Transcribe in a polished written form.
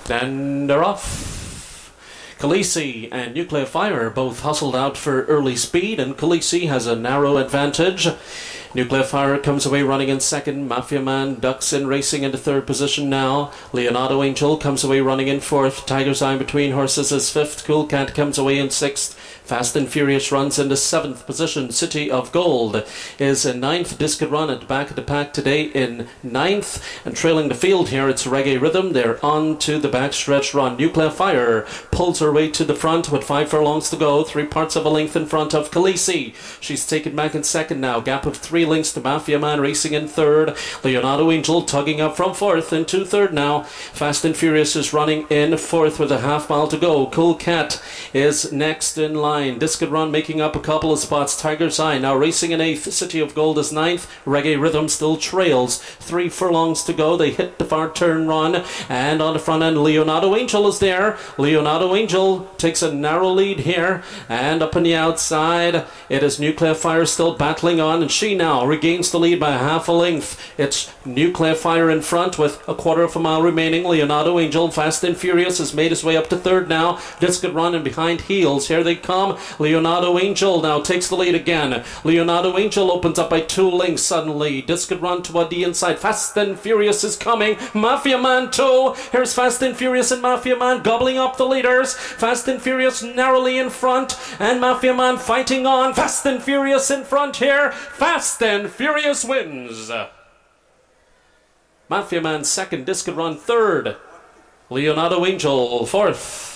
And they're off. Khaleesi and Nuclear Fire both hustled out for early speed, and Khaleesi has a narrow advantage. Nuclear Fire comes away running in second. Mafia Man ducks in, racing into third position now. Leonardo Angel comes away running in fourth. Tiger's Eye Between Horses is fifth. Cool Cat comes away in sixth. Fast and Furious runs into seventh position. City of Gold is in ninth. Discus Run at the back of the pack today in ninth. And trailing the field here, it's Reggae Rhythm. They're on to the backstretch run. Nuclear Fire pulls her way to the front with 5 furlongs to go. 3/4 of a length in front of Khaleesi. She's taken back in second now. Gap of 3 lengths to Mafia Man racing in third. Leonardo Angel tugging up from fourth into third now. Fast and Furious is running in fourth with a half mile to go. Cool Cat is next in line. Discus Run making up a couple of spots. Tiger's Eye now racing in eighth. City of Gold is ninth. Reggae Rhythm still trails. 3 furlongs to go. They hit the far turn run, and on the front end Leonardo Angel is there. Leonardo Angel takes a narrow lead here, and up on the outside it is Nuclear Fire still battling on, and she now regains the lead by half a length. It's Nuclear Fire in front with a 1/4 mile remaining. Leonardo Angel, Fast and Furious, has made his way up to third now. Discus Run and behind heels. Here they come. Leonardo Angel now takes the lead again. Leonardo Angel opens up by 2 lengths suddenly. Discus Run toward the inside. Fast and Furious is coming. Mafia Man too. Here's Fast and Furious and Mafia Man gobbling up the leaders. Fast and Furious narrowly in front, and Mafia Man fighting on. Fast and Furious in front here. Fast and Furious wins. Mafia Man second. Discus Run third. Leonardo Angel fourth.